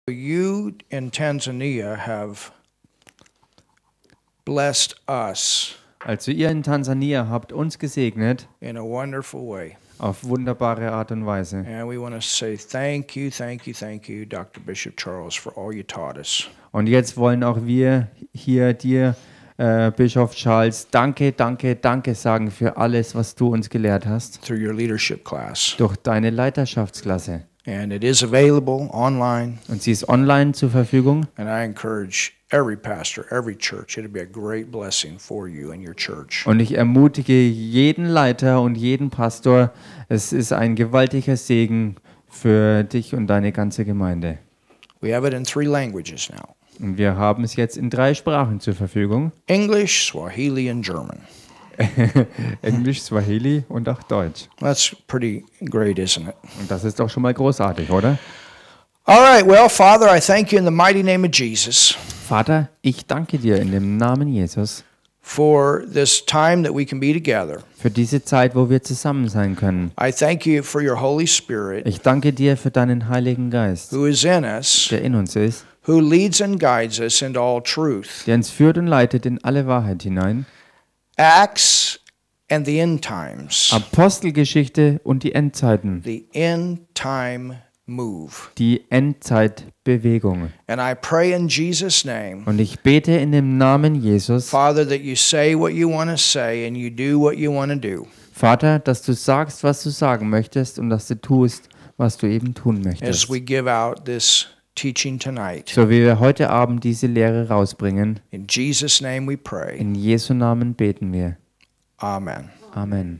You in Tanzania have blessed us Also ihr in Tansania habt uns gesegnet in a wonderful way. auf wunderbare Art und Weise. And we want to say thank you, Dr. Bishop Charles, for all you taught us. Und jetzt wollen auch wir hier dir, Bischof Charles, danke sagen für alles, was du uns gelehrt hast Through your leadership class. durch deine Leiterschaftsklasse. And it is available online. Und sie ist online zur Verfügung. And I encourage every pastor, every church. It'll be a great blessing for you and your church. Und ich ermutige jeden Leiter und jeden Pastor, es ist ein gewaltiger Segen für dich und deine ganze Gemeinde. We have it in 3 languages now. Und wir haben es jetzt in 3 Sprachen zur Verfügung. English, Swahili, and German. Englisch, Swahili und auch Deutsch. That's pretty great, isn't it? Und das ist doch schon mal großartig, oder? All right, well, Father, I thank you in the mighty name of Jesus Vater, ich danke dir in dem Namen Jesus for this time that we can be together. für diese Zeit, wo wir zusammen sein können. I thank you for your Holy Spirit Ich danke dir für deinen Heiligen Geist, who is in us, der in uns ist, who leads and guides us into all truth. der uns führt und leitet in alle Wahrheit hinein. Acts and the end times, Apostelgeschichte und die Endzeiten, the end time move. die Endzeitbewegung. And I pray in Jesus' name, Und ich bete in dem Namen Jesus, Father, that you say what you want to say and you do what you want to do. Vater, dass du sagst, was du sagen möchtest und dass du tust, was du eben tun As möchtest. we give out this teaching tonight. So wie wir heute Abend diese Lehre rausbringen, In Jesus' name we pray. in Jesu Namen beten wir. Amen. Amen.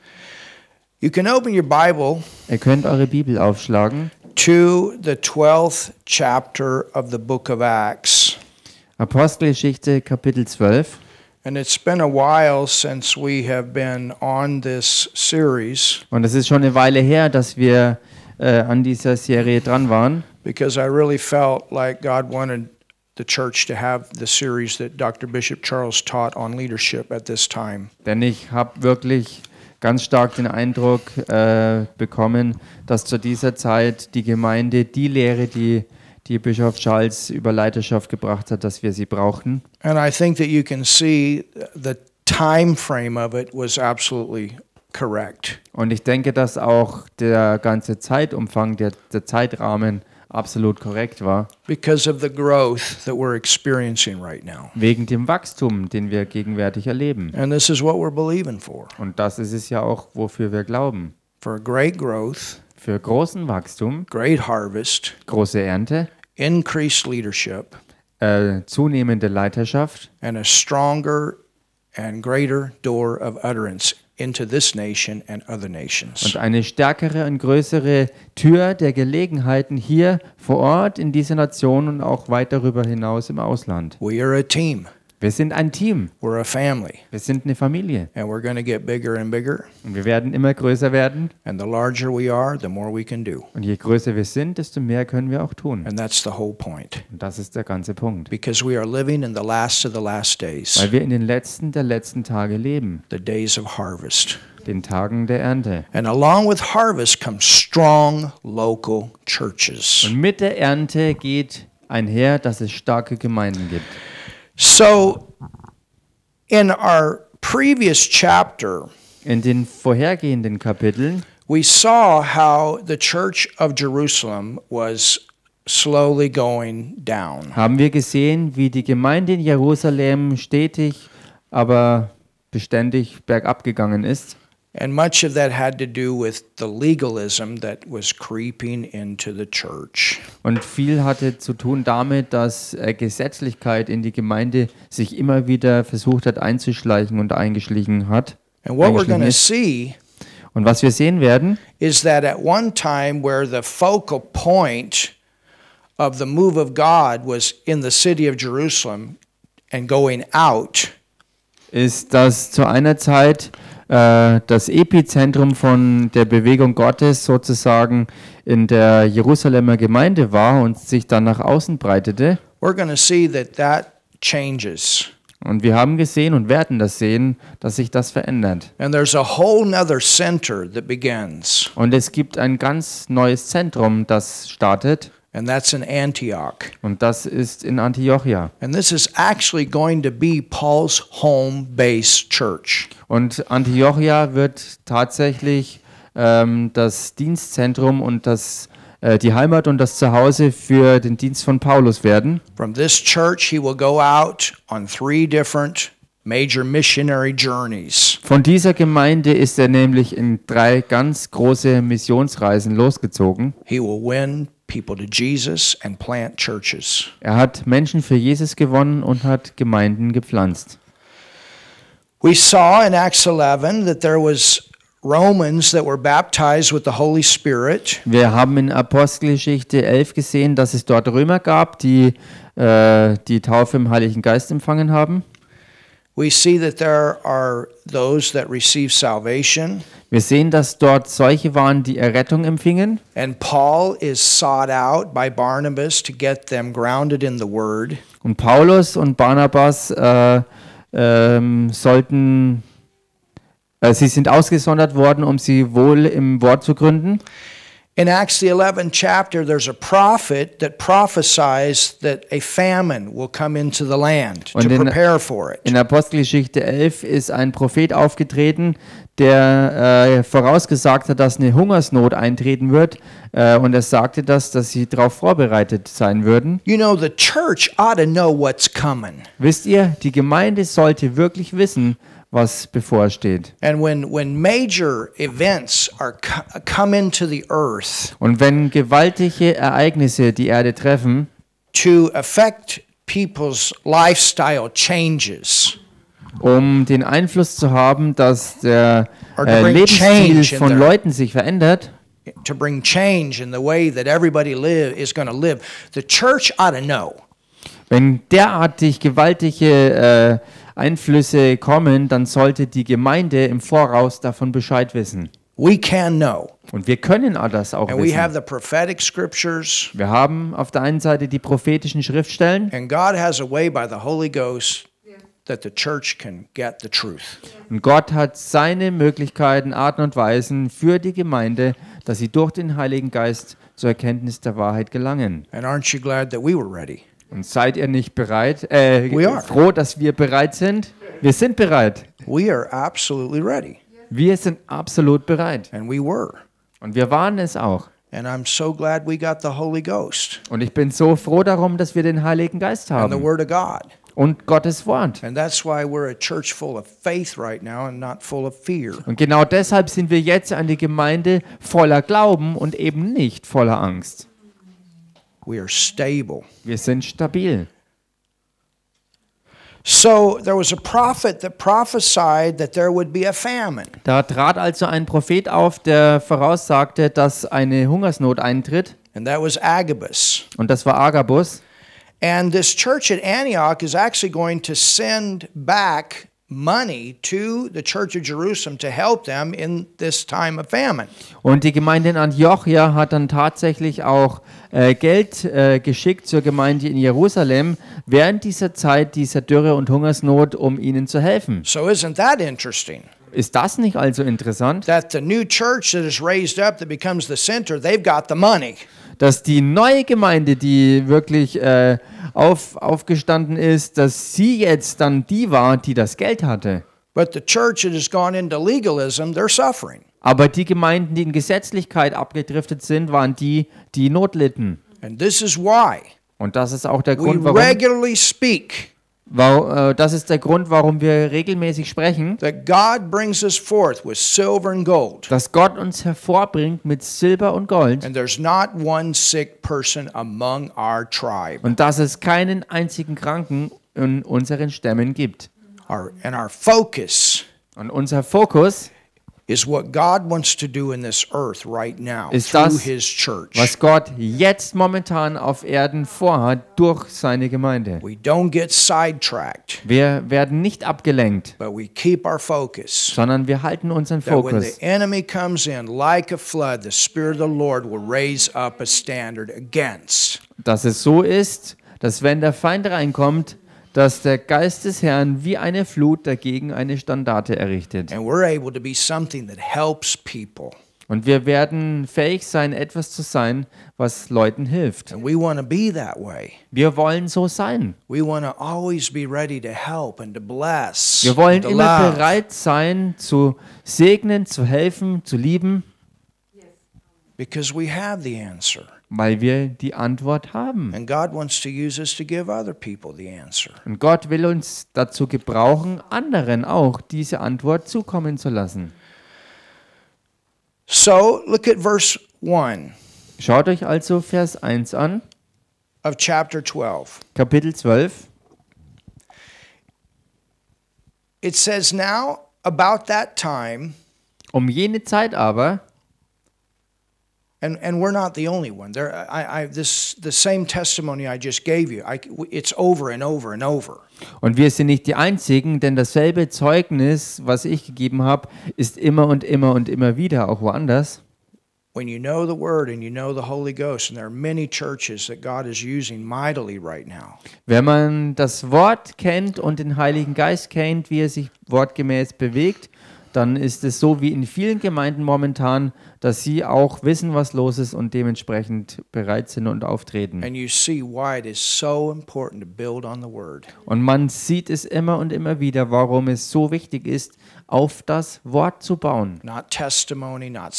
You can open your Bible Ihr könnt eure Bibel aufschlagen. to the 12th chapter of the book of Acts. Apostelgeschichte Kapitel 12. And it's been a while since we have been on this series Und es ist schon eine Weile her, dass wir an dieser Serie dran waren. because I really felt like God wanted the church to have the series that Dr. Bishop Charles taught on leadership at this time. Denn ich habe wirklich ganz stark den Eindruck bekommen, dass zu dieser Zeit die Gemeinde die Lehre, die Bischof Charles über Leiterschaft gebracht hat, dass wir sie brauchten. And I think that you can see the time frame of it was absolutely correct. Und ich denke, dass auch der ganze Zeitumfang, der Zeitrahmen absolut korrekt war, Because of the growth that we're experiencing right now. wegen dem Wachstum, den wir gegenwärtig erleben. And this is what we're believing for. Und das ist es ja auch, wofür wir glauben. For great growth, Für großen Wachstum, great harvest, große Ernte, increased leadership, zunehmende Leiterschaft and a stronger and greater door of utterance into this nation and other nations. und eine stärkere und größere Tür der Gelegenheiten hier vor Ort in dieser Nation und auch weit darüber hinaus im Ausland. We are a team. Wir sind ein Team, We're a family. wir sind eine Familie And we're going to get bigger and bigger. und wir werden immer größer werden. And the larger we are, the more we can do. Und je größer wir sind, desto mehr können wir auch tun. And that's the whole point. Und das ist der ganze Punkt. Because we are living in the last of the last days, Weil wir in den letzten der letzten Tage leben, the days of harvest. den Tagen der Ernte. And along with harvest comes strong local churches. Und mit der Ernte geht einher, dass es starke Gemeinden gibt. So, in our previous chapter, In den vorhergehenden Kapiteln we saw how the Church of Jerusalem was slowly going down. haben wir gesehen, wie die Gemeinde in Jerusalem stetig, aber beständig bergab gegangen ist. And much of that had to do with the legalism that was creeping into the church. Und viel hatte zu tun damit, dass Gesetzlichkeit in die Gemeinde sich immer wieder versucht hat einzuschleichen und eingeschlichen hat. And what we're going to ist. see Und was wir sehen werden, is that at one time where the focal point of the move of God was in the city of Jerusalem and going out, ist, dass zu einer Zeit das Epizentrum von der Bewegung Gottes sozusagen in der Jerusalemer Gemeinde war und sich dann nach außen breitete. we're going to see that that changes. Und wir haben gesehen und werden das sehen, dass sich das verändert. And there's a whole nother center that begins. Und es gibt ein ganz neues Zentrum, das startet. And that's in Antioch. Und das ist in Antiochia. And this is actually going to be Paul's home-based church. Und Antiochia wird tatsächlich das Dienstzentrum und die Heimat und das Zuhause für den Dienst von Paulus werden. From this church, he will go out on 3 different major missionary journeys. Von dieser Gemeinde ist er nämlich in 3 ganz große Missionsreisen losgezogen. He will win people to Jesus and plant churches. Er hat Menschen für Jesus gewonnen und hat Gemeinden gepflanzt. We saw in Acts 11 that there was Romans that were baptized with the Holy Spirit. Wir haben in Apostelgeschichte 11 gesehen, dass es dort Römer gab, die die Taufe im Heiligen Geist empfangen haben. We see that there are those that receive salvation. Wir sehen, dass dort solche waren, die Errettung empfingen. And Paul is sought out by Barnabas to get them grounded in the Word. Und Paulus und Barnabas sie sind ausgesondert worden, um sie wohl im Wort zu gründen. In Acts the 11th chapter, there's a prophet that prophesies that a famine will come into the land to prepare for it. In Apostelgeschichte 11 ist ein Prophet aufgetreten, der vorausgesagt hat, dass eine Hungersnot eintreten wird. Und er sagte dass sie darauf vorbereitet sein würden. You know, the church ought to know what's coming. Wisst ihr, die Gemeinde sollte wirklich wissen, was bevorsteht. And when major events come into the earth, und wenn gewaltige Ereignisse die Erde treffen, to affect people's lifestyle changes, um den Einfluss zu haben, dass der Lebensstil von Leuten sich verändert, to bring change in the way that everybody is going to live, the church ought to know. Wenn derartig gewaltige Einflüsse kommen, dann sollte die Gemeinde im Voraus davon Bescheid wissen. We can know. Und wir können das auch And we have wissen. the prophetic scriptures. Wir haben auf der einen Seite die prophetischen Schriftstellen. And God has a way by the Holy Ghost that the church can get the truth. Und Gott hat seine Möglichkeiten, Arten und Weisen für die Gemeinde, dass sie durch den Heiligen Geist zur Erkenntnis der Wahrheit gelangen. And aren't you glad that we were ready? Und seid ihr nicht bereit? We are. Froh, dass wir bereit sind? Wir sind bereit. We are absolutely ready. Wir sind absolut bereit. And we were. Und wir waren es auch. And I'm so glad we got the Holy Ghost Und ich bin so froh darum, dass wir den Heiligen Geist and the haben. Word of God. Und Gottes Wort. And that's why we're a church full of faith right now and not full of fear. Und genau deshalb sind wir jetzt eine Gemeinde voller Glauben und eben nicht voller Angst. We are stable. Wir sind stabil. So there was a prophet that prophesied that there would be a famine. Da trat also ein Prophet auf, der voraussagte, dass eine Hungersnot eintritt. And that was Agabus. Und das war Agabus. And this church at Antioch is actually going to send back money to the church of Jerusalem to help them in this time of famine. Und die Gemeinde in Antiochia hat dann tatsächlich auch Geld geschickt zur Gemeinde in Jerusalem während dieser Zeit dieser Dürre und Hungersnot, um ihnen zu helfen. So isn't that interesting? Ist das nicht also interessant? That the new church that is raised up that becomes the center, they've got the money. Dass die neue Gemeinde, die wirklich aufgestanden ist, dass sie jetzt dann die war, die das Geld hatte. But the church that has gone into legalism, they're suffering. Aber die Gemeinden, die in Gesetzlichkeit abgedriftet sind, waren die, die Not litten. And this is why Und das ist auch der we Grund, warum regularly speak wir regelmäßig sprechen, that God brings us forth with silver and gold. dass Gott uns hervorbringt mit Silber und Gold And there's not one sick person among our tribe. und dass es keinen einzigen Kranken in unseren Stämmen gibt. And our focus Und unser Fokus is what God wants to do in this earth right now ist through das, His church. was Gott jetzt momentan auf Erden vorhat durch seine Gemeinde. We don't get sidetracked, Wir werden nicht abgelenkt, but we keep our focus. sondern wir halten unseren That when Fokus. the enemy comes in like a flood, the Spirit of the Lord will raise up a standard against. Dass es so ist, dass wenn der Feind reinkommt, dass der Geist des Herrn wie eine Flut dagegen eine Standarte errichtet. And we're able to be something that helps people. Und wir werden fähig sein, etwas zu sein, was Leuten hilft. And we want to be that way. Wir wollen so sein. We want to always be ready to help and to bless. Wir wollen and to immer love. bereit sein, zu segnen, zu helfen, zu lieben, Because we have the answer. weil wir die Antwort haben. And God wants to use us to give other people the answer. Und Gott will uns dazu gebrauchen, anderen auch diese Antwort zukommen zu lassen. So look at verse 1 Schaut euch also Vers 1 an, of chapter 12. Kapitel 12. It says, Now about that time, Um jene Zeit aber, and we're not the only one. The same testimony I just gave you. It's over and over and over. und wir sind nicht die Einzigen, denn dasselbe Zeugnis, was ich gegeben habe, ist immer und immer und immer wieder, auch woanders. When you know the Word and you know the Holy Ghost, and there are many churches that God is using mightily right now. Wenn man das Wort kennt und den Heiligen Geist kennt, wie er sich wortgemäß bewegt, dann ist es so wie in vielen Gemeinden momentan, dass sie auch wissen, was los ist und dementsprechend bereit sind und auftreten. And you see why it is so important to build on the Word. Und man sieht es immer und immer wieder, warum es so wichtig ist, auf das Wort zu bauen. Not testimony, not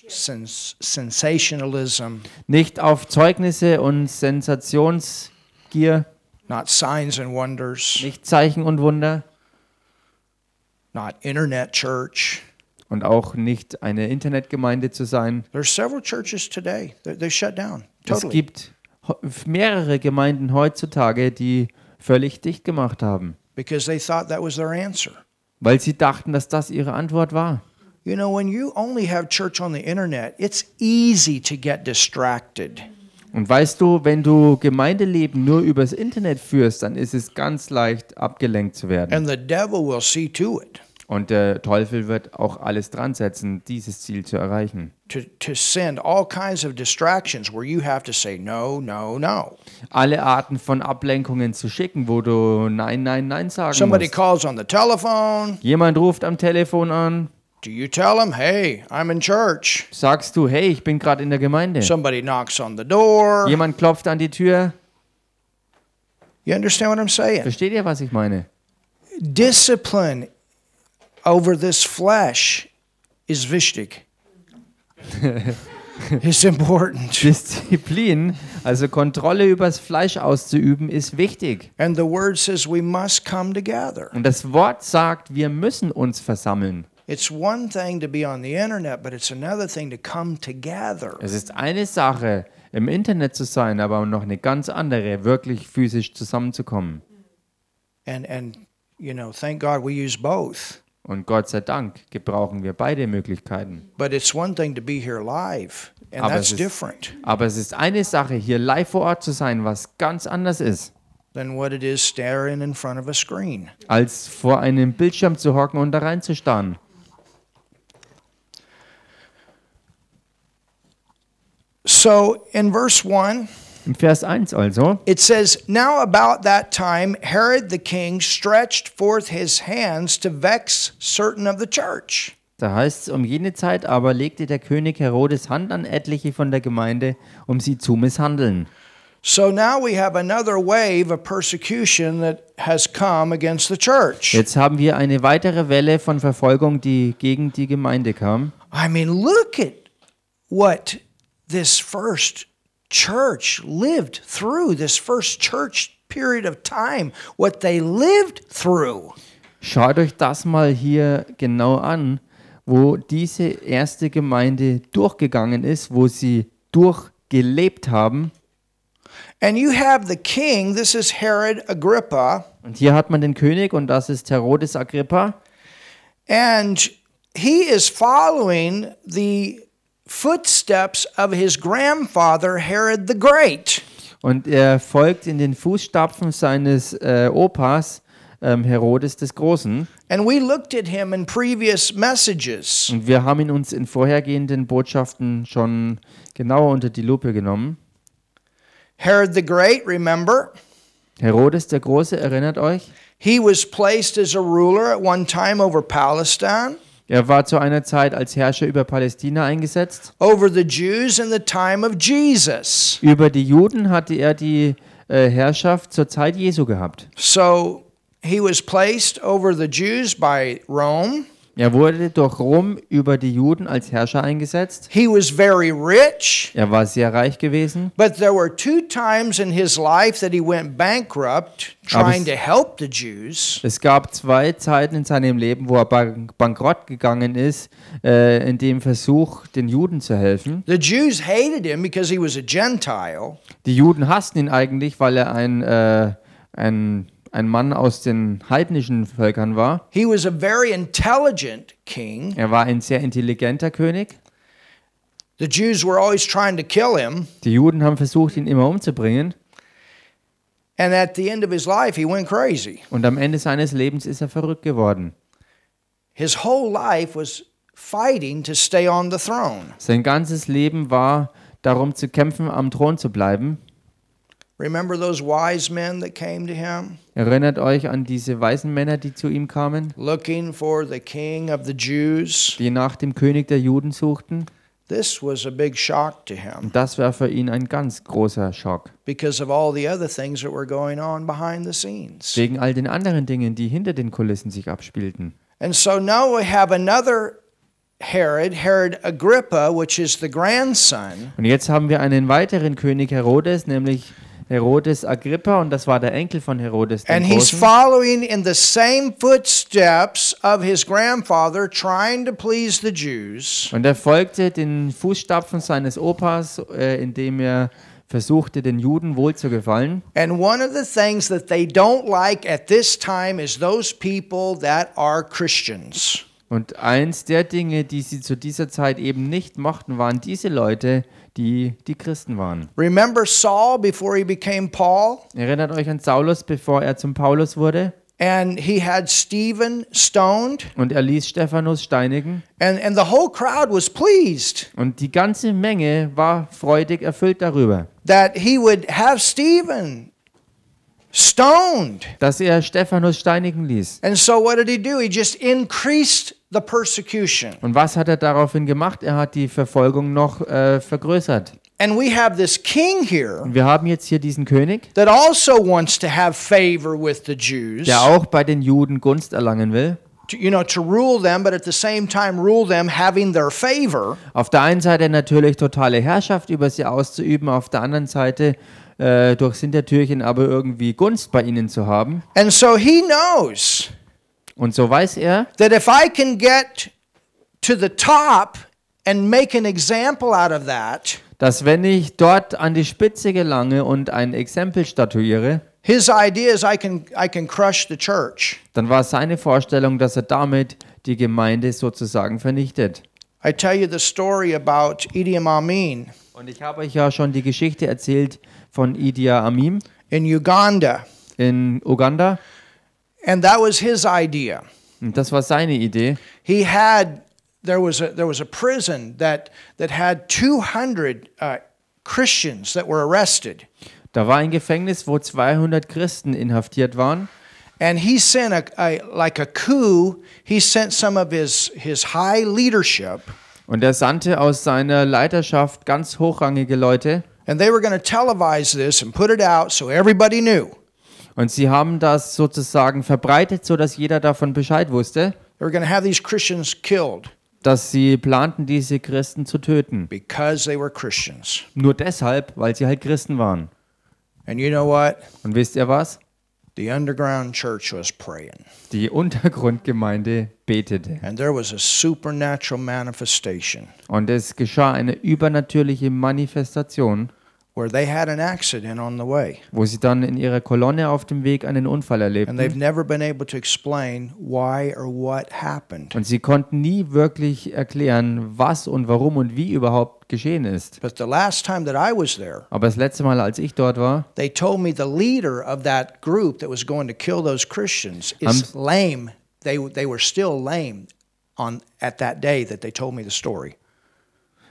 sensationalism, Nicht auf Zeugnisse und Sensationsgier, not signs and wonders, nicht Zeichen und Wunder not internet church. und auch nicht eine Internetgemeinde zu sein. There's several churches today that they shut down Es totally gibt mehrere Gemeinden heutzutage, die völlig dicht gemacht haben, because they thought that was their answer. weil sie dachten, dass das ihre Antwort war. You know, when you only have church on the internet, it's easy to get distracted. Und weißt du, wenn du Gemeindeleben nur übers Internet führst, dann ist es ganz leicht, abgelenkt zu werden. And the devil will see to it Und der Teufel wird auch alles dran setzen, dieses Ziel zu erreichen. to send all kinds of distractions where you have to say no, no, no. Alle Arten von Ablenkungen zu schicken, wo du Nein, Nein, Nein sagen Somebody musst. calls on the telephone. Jemand ruft am Telefon an, Do you tell him, hey, I'm in church? sagst du, hey, ich bin gerade in der Gemeinde. Somebody knocks on the door. Jemand klopft an die Tür. You understand what I'm saying? Versteht ihr, was ich meine? Discipline over this flesh is wichtig. It's important. Disziplin, also Kontrolle übers Fleisch auszuüben, ist wichtig. And the word says we must come together. Und das Wort sagt, wir müssen uns versammeln. It's one thing to be on the internet, but it's another thing to come together. Es ist eine Sache, im Internet zu sein, aber noch eine ganz andere, wirklich physisch zusammenzukommen. And you know, thank God we use both. Und Gott sei Dank gebrauchen wir beide Möglichkeiten. But it's one thing to be here live, and Aber that's es ist- different Aber es ist eine Sache, hier live vor Ort zu sein, was ganz anders ist, than what it is staring in front of a screen. als vor einem Bildschirm zu hocken und da reinzustarren. So in verse 1, Im Vers 1 also, it says, Now about that time Herod the king stretched forth his hands to vex certain of the church. da heißt es, um jene Zeit aber legte der König Herodes Hand an etliche von der Gemeinde, um sie zu misshandeln. So now we have another wave of persecution that has come against the church. Jetzt haben wir eine weitere Welle von Verfolgung, die gegen die Gemeinde kam. I mean, look at what this first church lived through, this first church period of time, what they lived through. Schaut euch das mal hier genau an, wo diese erste Gemeinde durchgegangen ist, wo sie durchgelebt haben. And you have the king, this is Herod Agrippa, Und hier hat man den König und das ist Herodes Agrippa. and he is following the footsteps of his grandfather, Herod the Great. Und er folgt in den Fußstapfen seines Opas Herodes des Großen. And we looked at him in previous messages. Und wir haben ihn uns in vorhergehenden Botschaften schon genauer unter die Lupe genommen. Herod the Great, remember? Herodes der Große, erinnert euch? He was placed as a ruler at one time over Palestine. Er war zu einer Zeit als Herrscher über Palästina eingesetzt. over the Jews in the time of Jesus. Über die Juden hatte er die Herrschaft zur Zeit Jesu gehabt. So he was placed over the Jews by Rome. Er wurde durch Rom über die Juden als Herrscher eingesetzt. He was very rich, Er war sehr reich gewesen. but there were 2 times in his life that he went bankrupt trying to help the Jews. Es gab 2 Zeiten in seinem Leben, wo er bankrott gegangen ist, in dem Versuch, den Juden zu helfen. The Jews hated him because he was a Gentile. Die Juden hassten ihn eigentlich, weil er ein Mann aus den heidnischen Völkern war. He was a very intelligent king. Er war ein sehr intelligenter König. The Jews were always trying to kill him, Die Juden haben versucht, ihn immer umzubringen. and at the end of his life, he went crazy. Und am Ende seines Lebens ist er verrückt geworden. His whole life was fighting to stay on the throne. Sein ganzes Leben war darum zu kämpfen, am Thron zu bleiben. Remember those wise men that came to him, Erinnert euch an diese weisen Männer, die zu ihm kamen, looking for the king of the Jews? die nach dem König der Juden suchten? This was a big shock to him Und das war für ihn ein ganz großer Schock. because of all the other things that were going on behind the scenes. Wegen all den anderen Dingen, die hinter den Kulissen sich abspielten. And so now we have another Herod Agrippa, which is the grandson. Und jetzt haben wir einen weiteren König Herodes, nämlich Herodes Agrippa, und das war der Enkel von Herodes den And he's Großen. following in the same footsteps of his grandfather, trying to please the Jews. Und er folgte den Fußstapfen seines Opas, indem er versuchte, den Juden wohlzugefallen. And one of the things that they don't like at this time is those people that are Christians. Und eins der Dinge, die sie zu dieser Zeit eben nicht mochten, waren diese Leute, die Christen waren. Remember Saul before he became Paul? Erinnert euch an Saulus, bevor er zum Paulus wurde? And he had Stephen stoned, Und er ließ Stephanus steinigen. and the whole crowd was pleased Und die ganze Menge war freudig erfüllt darüber, that he would have Stephen stoned. dass er Stephanus steinigen ließ. And so what did he do? He just increased the persecution. Und was hat er daraufhin gemacht? Er hat die Verfolgung noch vergrößert. And we have this king here Und wir haben jetzt hier diesen König, that also wants to have favor with the Jews, der auch bei den Juden Gunst erlangen will. to rule them, but at the same time rule them having their favor. Auf der einen Seite natürlich totale Herrschaft über sie auszuüben, auf der anderen Seite durch Hintertürchen aber irgendwie Gunst bei ihnen zu haben. And so he knows Und so weiß er, that if I can get to the top and make an example out of that, dass wenn ich dort an die Spitze gelange und ein Exempel statuiere, his idea is I can crush the church. dann war seine Vorstellung, dass er damit die Gemeinde sozusagen vernichtet. I tell you the story about Idi Amin Und ich habe euch ja schon die Geschichte erzählt von Idi Amin in Uganda, in Uganda. and that was his idea. Und das war seine Idee. There was a prison that had 200 Christians that were arrested, Da war ein Gefängnis, wo 200 Christen inhaftiert waren. and he sent like a coup. He sent some of his high leadership, Und er sandte aus seiner Leiterschaft ganz hochrangige Leute. and they were going to televise this and put it out so everybody knew. Und sie haben das sozusagen verbreitet, sodass jeder davon Bescheid wusste, They were going to have these Christians killed dass sie planten, diese Christen zu töten. because they were Christians. Nur deshalb, weil sie halt Christen waren. And you know what? Und wisst ihr was? The underground church was praying, Die Untergrundgemeinde betete. and there was a supernatural manifestation Und es geschah eine übernatürliche Manifestation, where they had an accident on the way. wo sie dann in ihrer Kolonne auf dem Weg einen Unfall And they've erlebten. never been able to explain why or what happened. Und sie konnten nie wirklich erklären, was und warum und wie überhaupt geschehen ist. But the last time that I was there, Aber das letzte Mal, als ich dort war, they told me the leader of that group that was going to kill those Christians is lame. They were still lame at that day that they told me the story.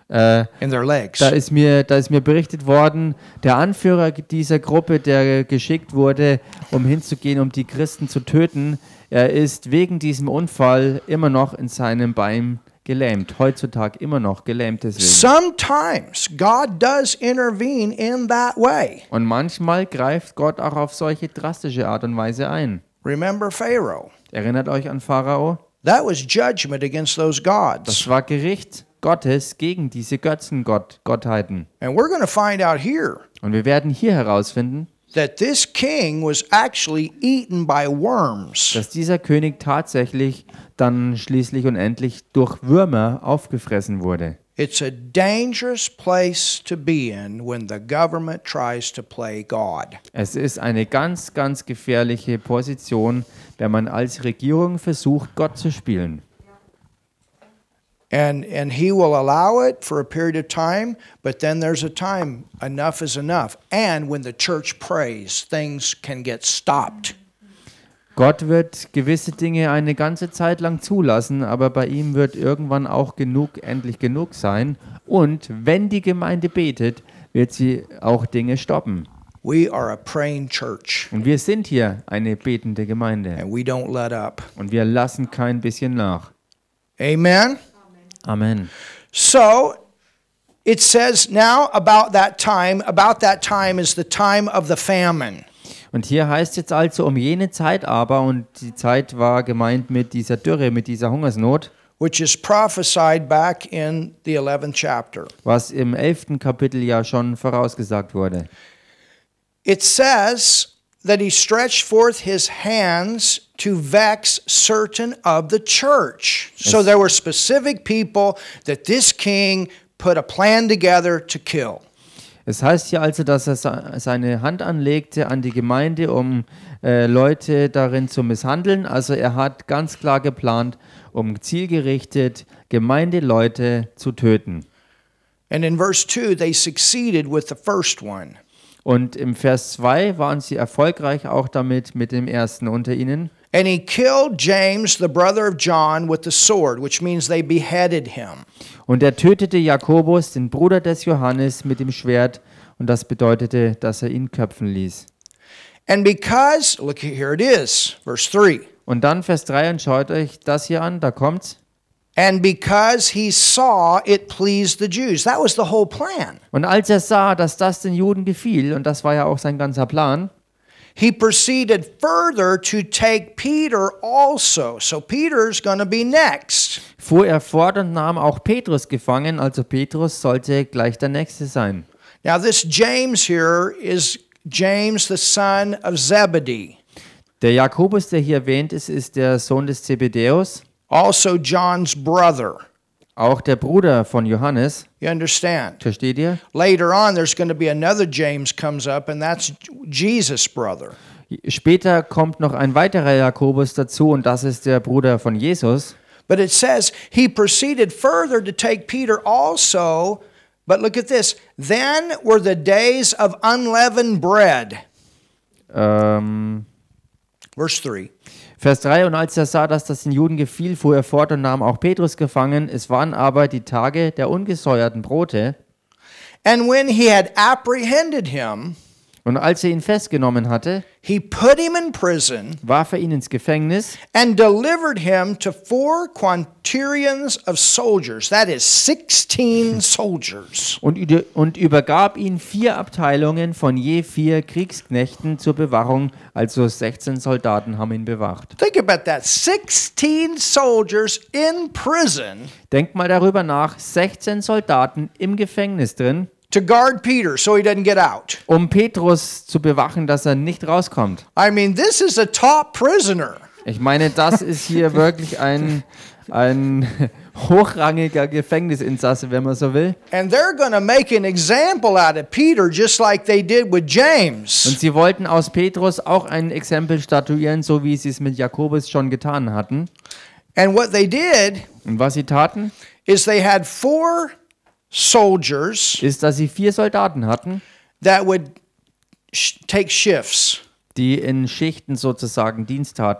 in their legs. Da ist mir berichtet worden, der Anführer dieser Gruppe, der geschickt wurde, um hinzugehen, um die Christen zu töten, er ist wegen diesem Unfall immer noch in seinem Bein gelähmt. Heutzutage immer noch gelähmt deswegen. Sometimes God does intervene in that way. Und manchmal greift Gott auch auf solche drastische Art und Weise ein. Remember Pharaoh. Erinnert euch an Pharao? That was judgment against those gods. Das war Gericht Gottes gegen diese Götzengottheiten. And we're going to find out here Und wir werden hier herausfinden, that this king was actually eaten by worms. dass dieser König tatsächlich dann schließlich und endlich durch Würmer aufgefressen wurde. It's a dangerous place to be in when the government tries to play God. Es ist eine ganz, ganz gefährliche Position, wenn man als Regierung versucht, Gott zu spielen. And he will allow it for a period of time, but then there's a time enough is enough. And when the church prays, things can get stopped. Gott wird gewisse Dinge eine ganze Zeit lang zulassen, aber bei ihm wird irgendwann auch endlich genug sein. Und wenn die Gemeinde betet, wird sie auch Dinge stoppen. We are a praying church, Und wir sind hier eine betende Gemeinde. and we don't let up. Und wir lassen kein bisschen nach. Amen? Amen. So, it says now about that time is the time of the famine. Und hier heißt jetzt also um jene Zeit aber, und die Zeit war gemeint mit dieser Dürre, mit dieser Hungersnot, Which is prophesied back in the 11th chapter. was im 11. Kapitel ja schon vorausgesagt wurde. It says that he stretched forth his hands to vex certain of the church. So there were specific people that this king put a plan together to kill. Es heißt hier also, dass er seine Hand anlegte an die Gemeinde, um Leute darin zu misshandeln. Also er hat ganz klar geplant, um zielgerichtet Gemeindeleute zu töten. And in verse 2, they succeeded with the first one. Und im Vers 2 waren sie erfolgreich auch damit mit dem ersten unter ihnen. And he killed James, the brother of John, with the sword, which means they beheaded him. Und er tötete Jakobus, den Bruder des Johannes, mit dem Schwert. Und das bedeutete, dass er ihn köpfen ließ. And because, look here it is, verse 3. Und dann Vers 3, und schaut euch das hier an, da kommt's. And because he saw it pleased the Jews. That was the whole plan. Und als er sah, dass das den Juden gefiel, und das war ja auch sein ganzer Plan, He proceeded further to take Peter also. So Peter's going to be next. fuhr er fort und nahm auch Petrus gefangen, also Petrus sollte gleich der Nächste sein. Now this James here is James the son of Zebedee. Der Jakobus, der hier erwähnt ist, ist der Sohn des Zebedäus, Also John's brother. auch der Bruder von Johannes. You understand? Versteht ihr? Later on there's going to be another James comes up and that's Jesus' brother. Später kommt noch ein weiterer Jakobus dazu, und das ist der Bruder von Jesus. But it says he proceeded further to take Peter also. But look at this. Then were the days of unleavened bread. Verse 3. Vers 3, und als er sah, dass das den Juden gefiel, fuhr er fort und nahm auch Petrus gefangen. Es waren aber die Tage der ungesäuerten Brote. And when he had apprehended him, Und als er ihn festgenommen hatte, he put him in prison warf er ihn ins Gefängnis and delivered him to 4 quaternions of soldiers. That is 16 soldiers. und übergab ihn 4 Abteilungen von je 4 Kriegsknechten zur Bewahrung. Also 16 Soldaten haben ihn bewacht. Think about that. 16 soldiers in prison Denkt mal darüber nach, 16 Soldaten im Gefängnis drin, to guard Peter so he doesn't get out. um Petrus zu bewachen, dass er nicht rauskommt. I mean, this is a top prisoner. Ich meine, das ist hier wirklich ein hochrangiger Gefängnisinsasse, wenn man so will. And they're going to make an example out of Peter just like they did with James. Und sie wollten aus Petrus auch ein Exempel statuieren, so wie sie es mit Jakobus schon getan hatten. And what they did Und was sie taten, is they had 4 soldiers ist, dass sie 4 Soldaten hatten, that would take shifts. die in Schichten sozusagen Dienst taten.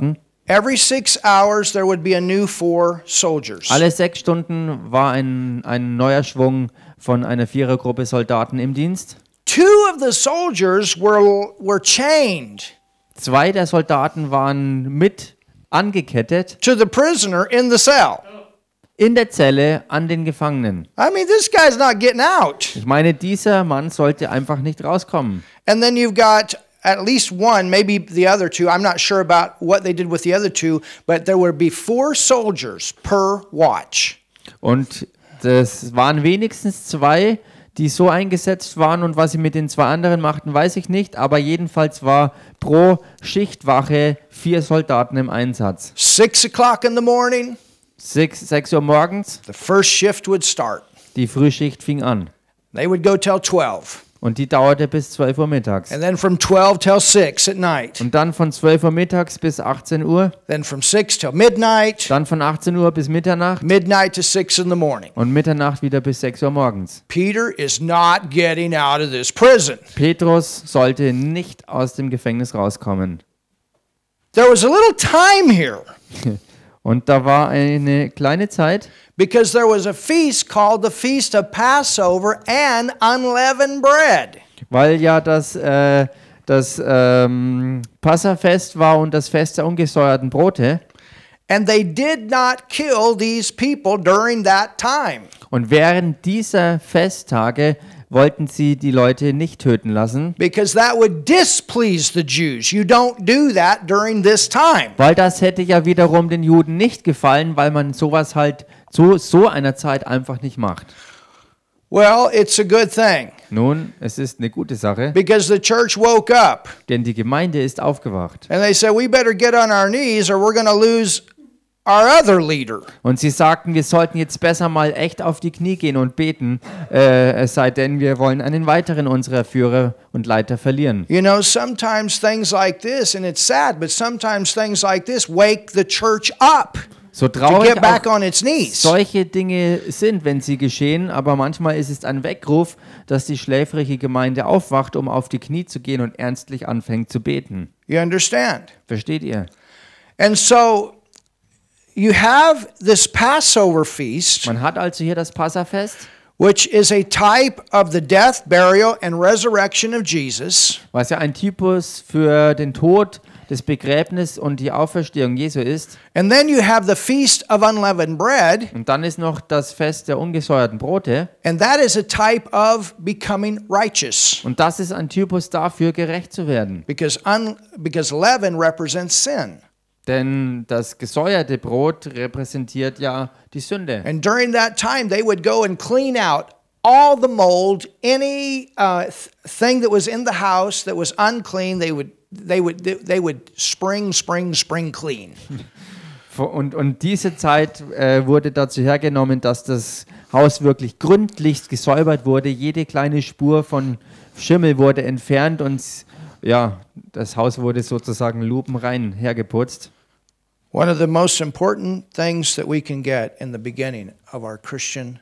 Every 6 hours there would be a new 4 soldiers. Alle 6 Stunden war ein neuer Schwung von einer Vierergruppe Soldaten im Dienst. 2 of the soldiers were chained 2 der Soldaten waren mit angekettet to the prisoner in the cell. in der Zelle an den Gefangenen. I mean, this guy's not getting out. Ich meine, dieser Mann sollte einfach nicht rauskommen. And then you've got at least one, maybe the other 2. I'm not sure about what they did with the other 2, but there would be 4 soldiers per watch. Und das waren wenigstens 2, die so eingesetzt waren, und was sie mit den 2 anderen machten, weiß ich nicht, aber jedenfalls war pro Schichtwache 4 Soldaten im Einsatz. 6 o'clock in the morning, 6 Uhr morgens, the first shift would start. die Frühschicht fing an They would go till 12. und die dauerte bis 12 Uhr mittags. And then from 12 till 6 at night. Und dann von 12 Uhr mittags bis 18 Uhr, Then from 6 till midnight, dann von 18 Uhr bis Mitternacht midnight to 6 in the morning. und Mitternacht wieder bis 6 Uhr morgens. Peter is not getting out of this prison. Petrus sollte nicht aus dem Gefängnis rauskommen. There was a little time here Und da war eine kleine Zeit, because there was a feast called the Feast of Passover and Unleavened Bread. weil ja das Passafest war und das Fest der ungesäuerten Brote. And they did not kill these people during that time. Und während dieser Festtage wollten sie die Leute nicht töten lassen, Because that would displease the Jews. You don't do that during this time. weil das hätte ja wiederum den Juden nicht gefallen, weil man sowas halt zu so einer Zeit einfach nicht macht. Well, it's a good thing Nun, es ist eine gute Sache, because the church woke up denn die Gemeinde ist aufgewacht. and they said, we better get on our knees or we're going to lose our other leader. Und sie sagten, wir sollten jetzt besser mal echt auf die Knie gehen und beten, es sei denn, wir wollen einen weiteren unserer Führer und Leiter verlieren. You know, sometimes things like this, and it's sad, but sometimes things like this wake the church up So to traurig get back auch on its knees. solche Dinge sind, wenn sie geschehen, aber manchmal ist es ein Weckruf, dass die schläfrige Gemeinde aufwacht, um auf die Knie zu gehen und ernstlich anfängt zu beten. You understand? Versteht ihr? And so you have this Passover feast, Man hat also hier das Passafest, which is a type of the death, burial, and resurrection of Jesus. was ja ein Typus für den Tod, das Begräbnis und die Auferstehung Jesu ist. And then you have the Feast of Unleavened Bread, Und dann ist noch das Fest der ungesäuerten Brote. and that is a type of becoming righteous. Und das ist ein Typus dafür, gerecht zu werden. Because leaven represents sin. Denn das gesäuerte Brot repräsentiert ja die Sünde. And during that time, they would go and clean out all the mold, any thing that was in the house that was unclean. They would spring clean. Und diese Zeit wurde dazu hergenommen, dass das Haus wirklich gründlichst gesäubert wurde. Jede kleine Spur von Schimmel wurde entfernt und ja, das Haus wurde sozusagen lupenrein hergeputzt. One of the most important things that we can get in the beginning of our Christian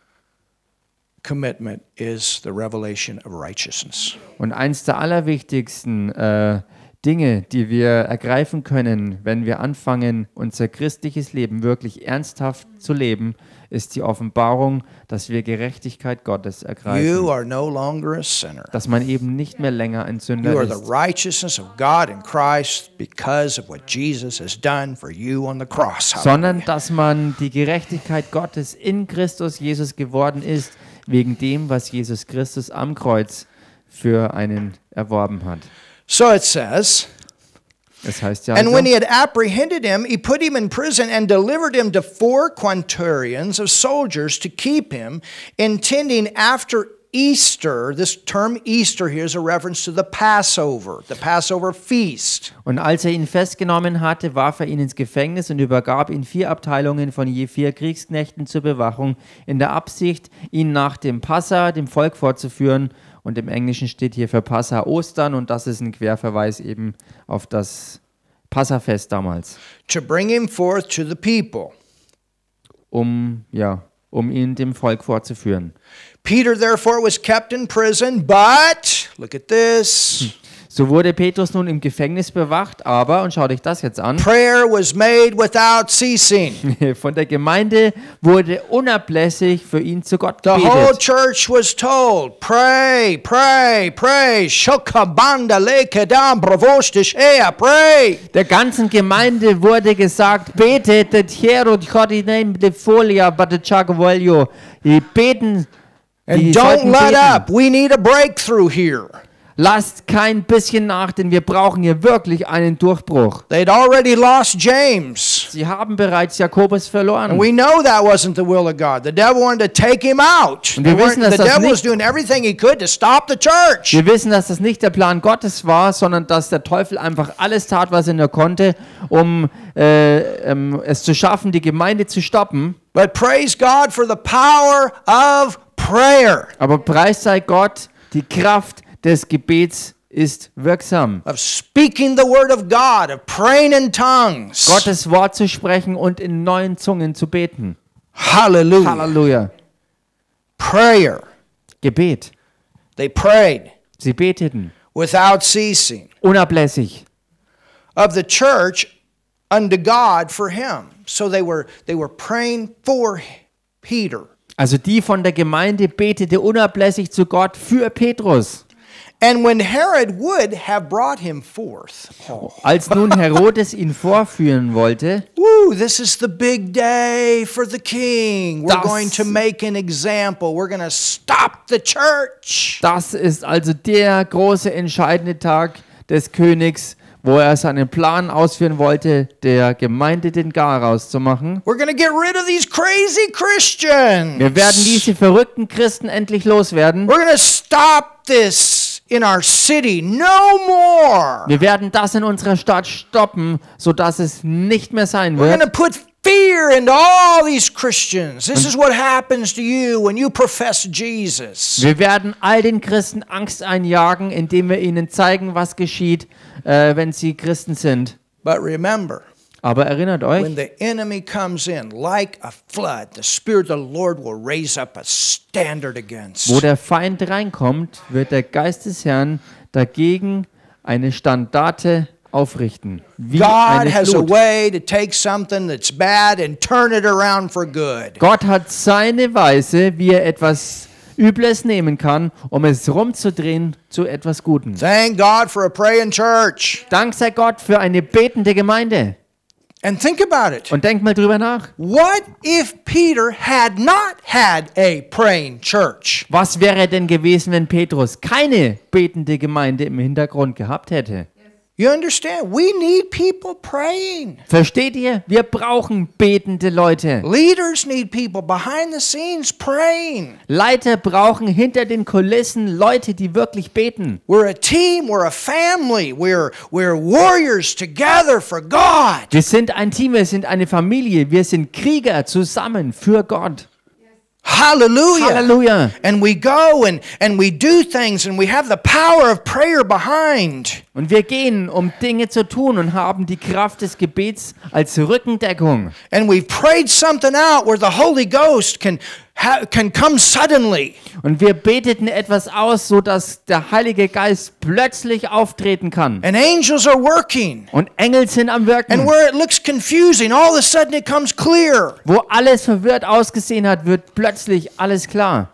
commitment is the revelation of righteousness. Und eins der allerwichtigsten Dinge, die wir ergreifen können, wenn wir anfangen, unser christliches Leben wirklich ernsthaft zu leben, ist die Offenbarung, dass wir Gerechtigkeit Gottes You ergreifen. are no longer a sinner. Dass man eben nicht mehr länger ein Sünder You are the ist, righteousness of God in Christ because of what Jesus has done for you on the cross. sondern dass man die Gerechtigkeit Gottes in Christus Jesus geworden ist, wegen dem, was Jesus Christus am Kreuz für einen erworben hat. So it says, Das heißt ja, and also, when he had apprehended him, he put him in prison and delivered him to 4 quinterions of soldiers to keep him, intending after Easter. This term Easter here is a reference to the Passover feast. und als er ihn festgenommen hatte, warf er ihn ins Gefängnis und übergab ihn 4 Abteilungen von je 4 Kriegsknechten zur Bewachung, in der Absicht, ihn nach dem Passa dem Volk vorzuführen. Und im Englischen steht hier für Passa Ostern, und das ist ein Querverweis eben auf das Passafest damals, To bring him forth to the people. um ihn dem Volk vorzuführen. Peter therefore was kept in prison, but, look at this, So wurde Petrus nun im Gefängnis bewacht, aber, und schau dich das jetzt an, prayer was made without ceasing. von der Gemeinde wurde unablässig für ihn zu Gott The whole gebetet. church was told, pray, pray, pray. Shokabanda lekedam bravostishea, pray. Der ganzen Gemeinde wurde gesagt, betet, det hero chodinem de folia batachagavalio. Die beten, And die don't sollten let beten. up. We need a breakthrough here. Lasst kein bisschen nach, denn wir brauchen hier wirklich einen Durchbruch. They'd already lost James. Sie haben bereits Jakobus verloren. And we know that wasn't the will of God. The devil wanted to take him out. Und wir wissen, dass The das devil was nicht- doing everything he could to stop the church. Wir wissen, dass das nicht der Plan Gottes war, sondern dass der Teufel einfach alles tat, was er nur konnte, um es zu schaffen, die Gemeinde zu stoppen. But praise God for the power of prayer, Aber preis sei Gott, die Kraft des Gebets ist wirksam. of speaking the word of God, of praying in tongues. Gottes Wort zu sprechen und in neuen Zungen zu beten. Hallelujah. Halleluja. Prayer. Gebet. They prayed Sie beteten without ceasing. unablässig. Of the church unto God for him. So they were praying for Peter. Also die von der Gemeinde betete unablässig zu Gott für Petrus. And when Herod would have brought him forth, Als nun Herodes ihn vorführen wollte, woo, this is the big day for the king. We're Das- going to make an example. We're going to stop the church. das ist also der große entscheidende Tag des Königs, wo er seinen Plan ausführen wollte, der Gemeinde den Garaus zu machen. We're going to get rid of these crazy Christians. Wir werden diese verrückten Christen endlich loswerden. We're going to stop this in our city. No more. Wir werden das in unserer Stadt stoppen, sodass es nicht mehr sein We're going wird. to put fear into all these Christians. This is what happens to you when you profess Jesus. Wir werden all den Christen Angst einjagen, indem wir ihnen zeigen, was geschieht, wenn sie Christen sind. But remember, Aber erinnert when euch, the enemy comes in like a flood, the Spirit of the Lord will raise up a standard against. wo der Feind reinkommt, wird der Geist des Herrn dagegen eine Standarte aufrichten. Wie God eine has a Flut. way to take something that's bad and turn it around for good. Gott hat seine Weise, wie er etwas Übles nehmen kann, um es rumzudrehen zu etwas Gutem. Thank God for a praying church. Dank sei Gott für eine betende Gemeinde. And think about it. Und denk mal drüber nach. What if Peter had not had a praying church? Was wäre denn gewesen, wenn Petrus keine betende Gemeinde im Hintergrund gehabt hätte? You understand? We need people praying. Versteht ihr? Wir brauchen betende Leute. Leaders need people behind the scenes praying. Leiter brauchen hinter den Kulissen Leute, die wirklich beten. We're a team, we're a family, we're warriors together for God. Wir sind ein Team, wir sind eine Familie, wir sind Krieger zusammen für Gott. Hallelujah. Halleluja. And we go and we do things and we have the power of prayer behind. Und wir gehen, um Dinge zu tun und haben die Kraft des Gebets als Rückendeckung. And we've prayed something out where the Holy Ghost can come suddenly. Und wir beteten etwas aus, sodass der Heilige Geist plötzlich auftreten kann. And angels are working. Und Engel sind am And Wirken. where it looks confusing, all of a sudden it comes clear. Wo alles verwirrt ausgesehen hat, wird plötzlich alles klar.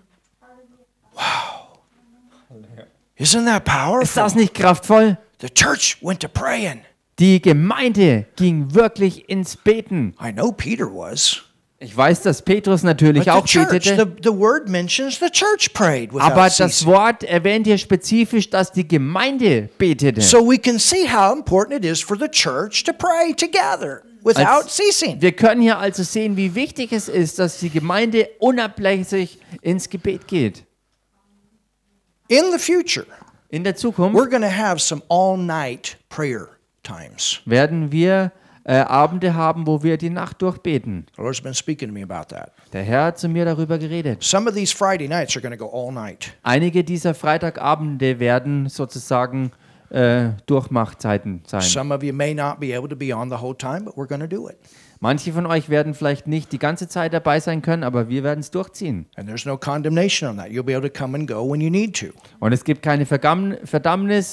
Isn't that Ist das powerful? nicht kraftvoll? The church went to praying. Die Gemeinde ging wirklich ins Beten. I know Peter was. Ich weiß, dass Petrus natürlich But auch the church, betete. the word mentions the church prayed without Aber das ceasing. Wort erwähnt hier spezifisch, dass die Gemeinde betete. So we can see how important it is for the church to pray together without ceasing. Wir können hier also sehen, wie wichtig es ist, dass die Gemeinde unablässig ins Gebet geht. In the future, In der Zukunft we're going to have some all-night prayer times. werden wir Abende haben, wo wir die Nacht durchbeten. The Lord's been speaking to me about that. Der Herr hat zu mir darüber geredet. Some of these Friday nights are going to go all night. Einige dieser Freitagabende werden sozusagen Durchmachzeiten sein. Some of you may not be able to be on the whole time, but we're going to do it. Manche von euch werden vielleicht nicht die ganze Zeit dabei sein können, aber wir werden es durchziehen. And there's no condemnation on that. You'll be able to come and go when you need to. Und es gibt keine Verdammnis,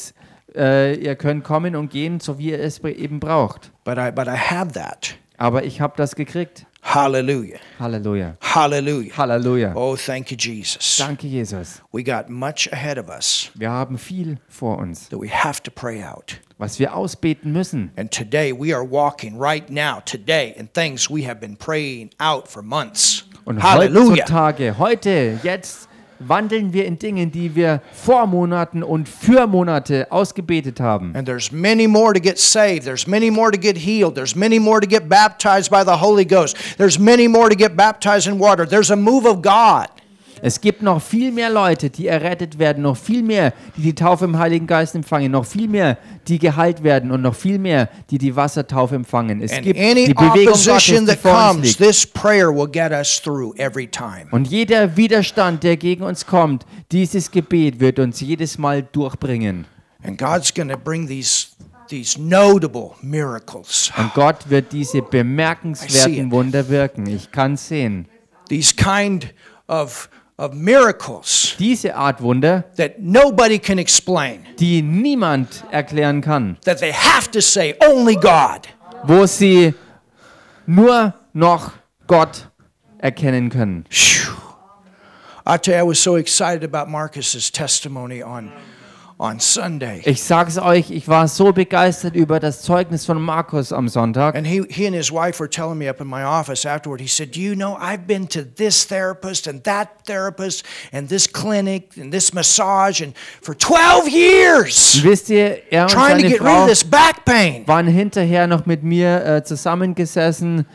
ihr könnt kommen und gehen, so wie ihr es eben braucht. But I have that. Aber ich habe das gekriegt. Hallelujah. Halleluja. Hallelujah. Halleluja. Oh, thank you, Jesus. Danke, Jesus. We got much ahead of us Wir haben viel vor uns, that we have to pray out. was wir ausbeten müssen. And today we are walking right now, today, in things we have been praying out for months. Und Hallelujah. heutzutage, heute, jetzt wandeln wir in Dingen, die wir vor Monaten und für Monate ausgebetet haben. And there's many more to get saved. There's many more to get healed. There's many more to get baptized by the Holy Ghost. There's many more to get baptized in water. There's a move of God. Es gibt noch viel mehr Leute, die errettet werden, noch viel mehr, die die Taufe im Heiligen Geist empfangen, noch viel mehr, die geheilt werden und noch viel mehr, die die Wassertaufe empfangen. Es And gibt any die Bewegung Gottes, opposition die that vor uns comes, liegt. this prayer will get us through every time. Und jeder Widerstand, der gegen uns kommt, dieses Gebet wird uns jedes Mal durchbringen. And God's going to bring these notable miracles. Und Gott wird diese I see bemerkenswerten it. Wunder wirken. Ich kann es sehen. These kind of miracles Diese Art Wunder, that nobody can explain. die niemand erklären kann, That they have to say, only God. wo sie nur noch Gott erkennen können. Phew. I tell you, I was so excited about Marcus's testimony on Sunday. Ich sag's euch, ich war so begeistert über das Zeugnis von Markus am Sonntag. And he and his wife were telling me up in my office afterward, he said, do you know, I've been to this therapist and this clinic and this massage and for 12 years Wisst ihr, er und trying to seine get rid of Frau this back pain. waren hinterher noch mit mir zusammengesessen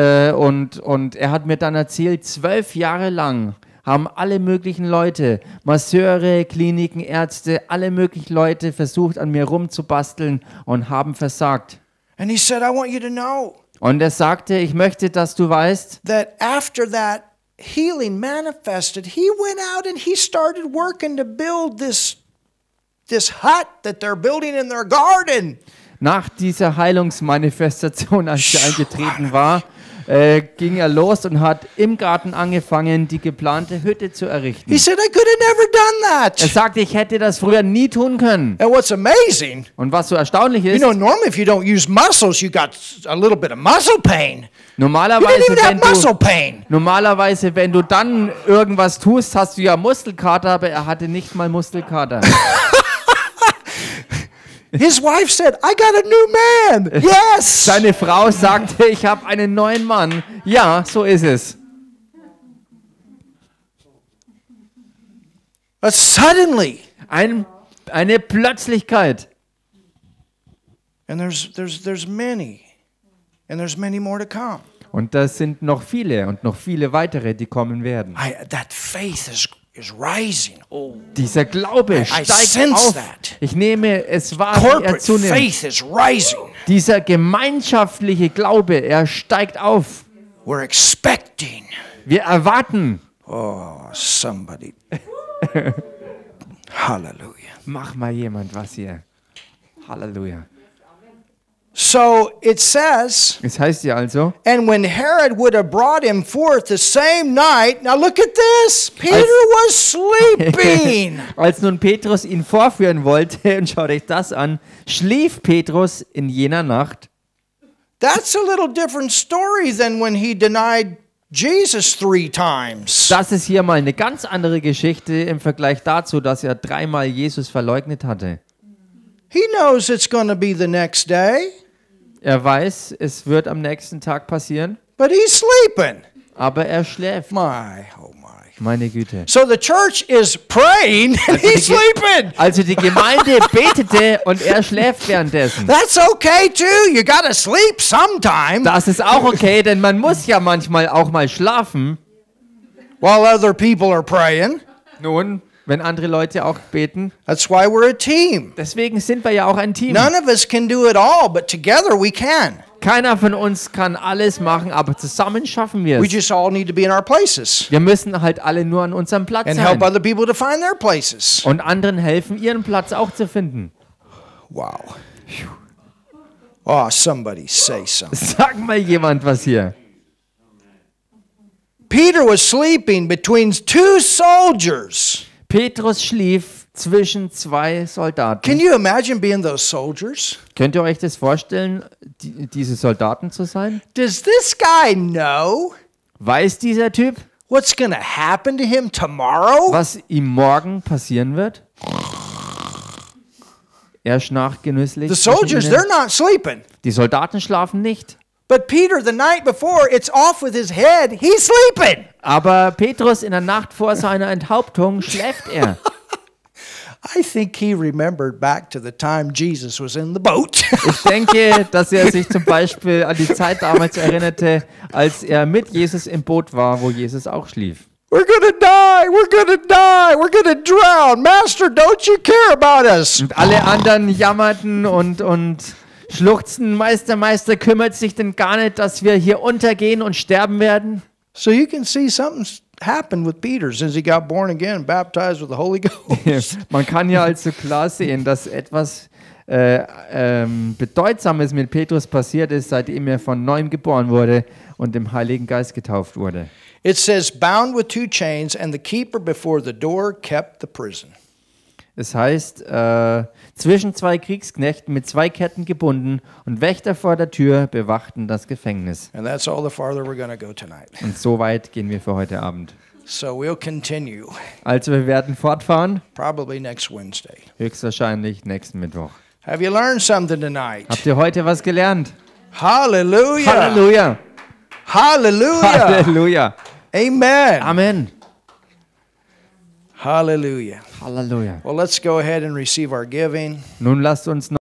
und er hat mir dann erzählt, 12 Jahre lang haben alle möglichen Leute, Masseure, Kliniken, Ärzte, alle möglichen Leute versucht, an mir rumzubasteln und haben versagt. And he said, I want you to know Und er sagte, ich möchte, dass du weißt, that after that healing manifested, he went out and he started working to build this hut that they're building in their garden. nach dieser Heilungsmanifestation, als sie eingetreten war, ging er los und hat im Garten angefangen, die geplante Hütte zu errichten. He said, I could have never done Er that. sagte, ich hätte das früher nie tun können. And what's amazing, Und was so erstaunlich you ist, know, normally if you don't use muscles, you got a little bit of muscle pain. You didn't normalerweise even have muscle pain. wenn du dann irgendwas tust, hast du ja Muskelkater, aber er hatte nicht mal Muskelkater. His wife said, I got a new man. Yes. Seine Frau sagte, ich habe einen neuen Mann. Ja, so ist es. But suddenly, Eine Plötzlichkeit. and there's many, and there's many more to come. Und das sind noch viele und noch viele weitere, die kommen werden. That faith is rising. Oh, Dieser Glaube I steigt sense auf. that. Ich nehme es wahr, wie er corporate zunimmt. faith is rising. Dieser gemeinschaftliche Glaube, er steigt auf. We're expecting. Wir erwarten. Oh, somebody. Hallelujah. Mach mal jemand was hier. Halleluja. So it says, Es heißt ja also, and when Herod would have brought him forth the same night, now look at this, Peter was sleeping. als nun Petrus ihn vorführen wollte, und schaut euch das an, schlief Petrus in jener Nacht. That's a little different story than when he denied Jesus 3 times. Das ist hier mal eine ganz andere Geschichte im Vergleich dazu, dass er 3-mal Jesus verleugnet hatte. He knows it's going to be the next day, Er weiß, es wird am nächsten Tag passieren, but he's sleeping. aber er schläft. My, oh my. Meine Güte. So the church is praying and he's sleeping. Also die Gemeinde betete und er schläft währenddessen. That's okay too. You got to sleep sometime Das ist auch okay, denn man muss ja manchmal auch mal schlafen. while other people are praying. Nun, wenn andere Leute auch beten. That's why we're a team. Deswegen sind wir ja auch ein Team. None of us can do it all, but together we can. Keiner von uns kann alles machen, aber zusammen schaffen wir We es. just all need to be in our places Wir müssen halt alle nur an unserem Platz and help sein other people to find their places. und anderen helfen, ihren Platz auch zu finden. Wow. Oh, somebody say something. Sag mal jemand was hier. Peter was sleeping between 2 soldiers. Petrus schlief zwischen zwei Can Soldaten. you imagine being those soldiers? Könnt ihr euch das vorstellen, diese Soldaten zu sein? Does this guy know Weiß dieser Typ, what's going to happen to him tomorrow? was ihm morgen passieren wird? Er schnarcht genüsslich. The zwischen soldiers, ihnen. they're not sleeping. Die Soldaten schlafen nicht. But Peter, the night before, it's off with his head. He's sleeping. Aber Petrus in der Nacht vor seiner Enthauptung schläft er. I think he remembered back to the time Jesus was in the boat. Ich denke, dass er sich zum Beispiel an die Zeit damals erinnerte, als er mit Jesus im Boot war, wo Jesus auch schlief. We're gonna die. We're gonna die. We're gonna drown. Master, don't you care about us? Und alle anderen jammerten und schluchzten, Meister, kümmert sich denn gar nicht, dass wir hier untergehen und sterben werden? So you can see something's happened with Peter since he got born again and baptized with the Holy Ghost. Man kann ja also klar sehen, dass etwas Bedeutsames mit Petrus passiert ist, seitdem er von neuem geboren wurde und dem Heiligen Geist getauft wurde. It says, bound with 2 chains, and the keeper before the door kept the prison. Es heißt, zwischen 2 Kriegsknechten mit 2 Ketten gebunden und Wächter vor der Tür bewachten das Gefängnis. And that's all the farther we're going to go tonight. Und so weit gehen wir für heute Abend. So we'll continue Also wir werden fortfahren, probably next Wednesday. höchstwahrscheinlich nächsten Mittwoch. Have you learned something tonight? Habt ihr heute was gelernt? Hallelujah. Halleluja! Hallelujah. Halleluja! Amen. Amen! Hallelujah. Halleluja! Well, let's go ahead and receive our giving. Nun lasst uns noch